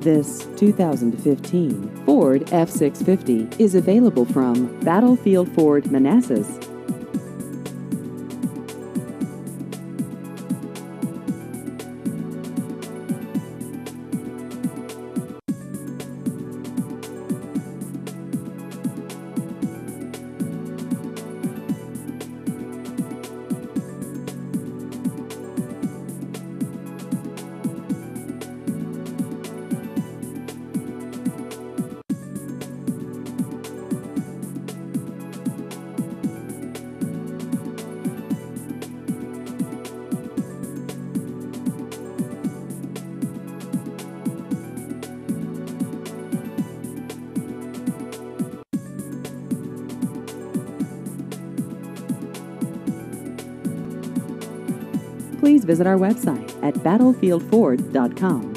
This 2015 Ford F-650 is available from Battlefield Ford Manassas. Please visit our website at battlefieldford.com.